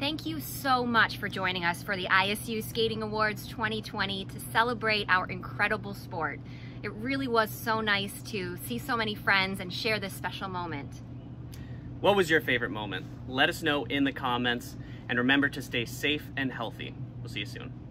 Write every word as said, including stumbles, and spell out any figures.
Thank you so much for joining us for the I S U Skating Awards twenty twenty to celebrate our incredible sport. It really was so nice to see so many friends and share this special moment. What was your favorite moment? Let us know in the comments, and remember to stay safe and healthy. We'll see you soon.